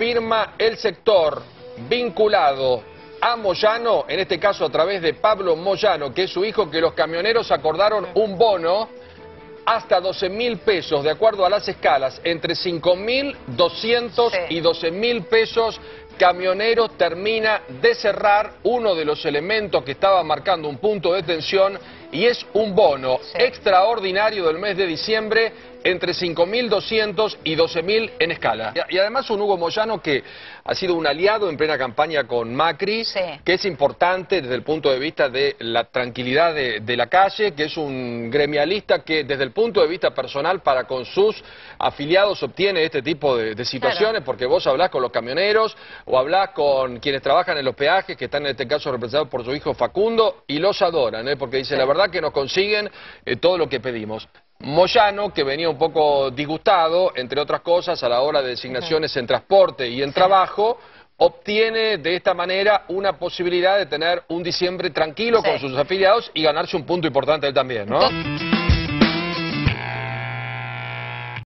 confirma el sector vinculado a Moyano, en este caso a través de Pablo Moyano, que es su hijo, que los camioneros acordaron un bono hasta 12.000 pesos, de acuerdo a las escalas, entre 5.200 y 12.000 pesos. Camioneros termina de cerrar uno de los elementos que estaba marcando un punto de tensión, y es un bono extraordinario del mes de diciembre entre 5.200 y 12.000 en escala. Y además un Hugo Moyano que ha sido un aliado en plena campaña con Macri, que es importante desde el punto de vista de la tranquilidad de la calle, que es un gremialista que desde el punto de vista personal para con sus afiliados obtiene este tipo de situaciones, porque vos hablás con los camioneros o hablás con quienes trabajan en los peajes, que están en este caso representados por su hijo Facundo, y los adoran, porque dicen la verdad que nos consiguen todo lo que pedimos. Moyano, que venía un poco disgustado, entre otras cosas, a la hora de designaciones en transporte y en trabajo, obtiene de esta manera una posibilidad de tener un diciembre tranquilo con sus afiliados y ganarse un punto importante él también, ¿no?